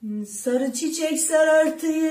Sarı çiçek sarartıyı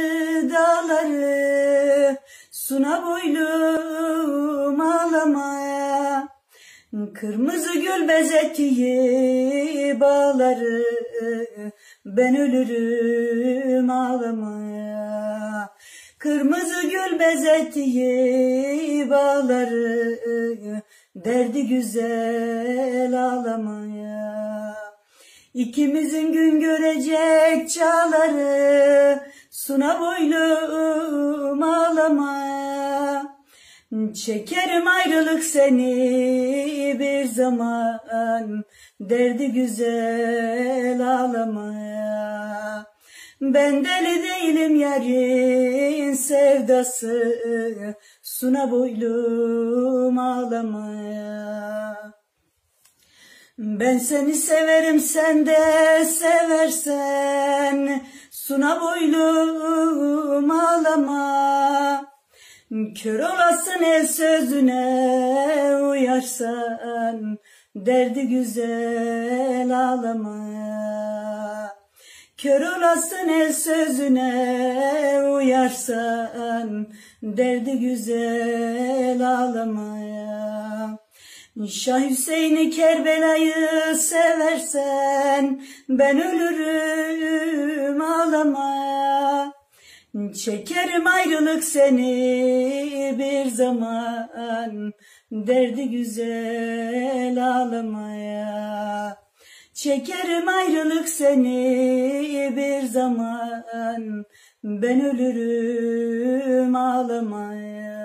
dağları, suna boylum ağlamaya. Kırmızı gül bezettiği bağları, ben ölürüm ağlamaya. Kırmızı gül bezettiği bağları, derdi güzel ağlamaya. İkimizin gün görecek çağları, suna boylum ağlamaya. Çekerim ayrılık seni bir zaman, derdi güzel ağlamaya. Ben deli değilim yarın sevdası, suna boylum ağlamaya. Ben seni severim, sen de seversen, suna boylum ağlama. Kör olasın el sözüne uyarsan, derdi güzel ağlamaya. Kör olasın el sözüne uyarsan, derdi güzel ağlamaya. Şah Hüseyin'i Kerbela'yı seversen, ben ölürüm ağlamaya. Çekerim ayrılık seni bir zaman, derdi güzel ağlamaya. Çekerim ayrılık seni bir zaman, ben ölürüm ağlamaya.